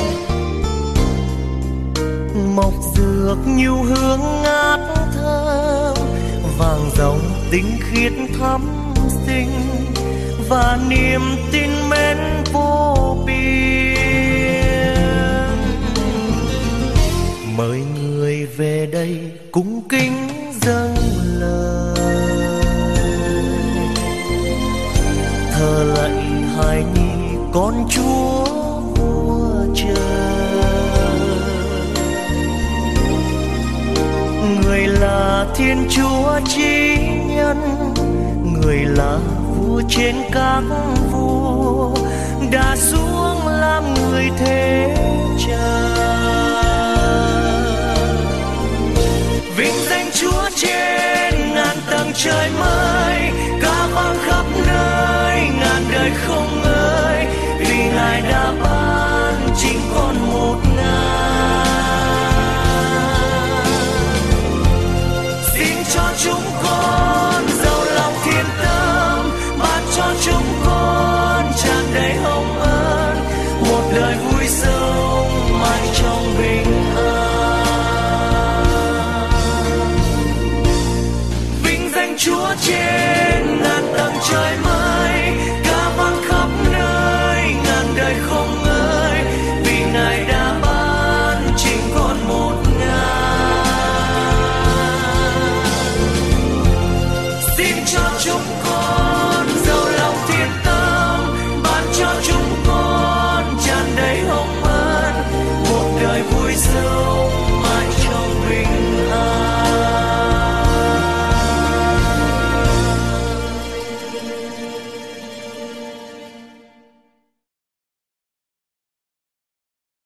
mọc dược nhu hương ngát thơm, vàng dòng tinh khiết thắm xinh, và niềm tin mến vô biên. Mời người về đây cung kính dâng lời, thờ lạy hài nhi con Chúa vua trời. Người là Thiên Chúa chí nhân, người là vua trên các vua, đã xuống làm người thế trời. Vinh danh Chúa trên ngàn tầng trời mới, ca vang khắp nơi